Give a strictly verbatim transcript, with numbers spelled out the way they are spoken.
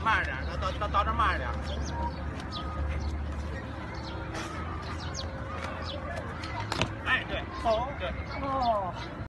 慢点，到到到这慢点。哎，对，哦，对，哦。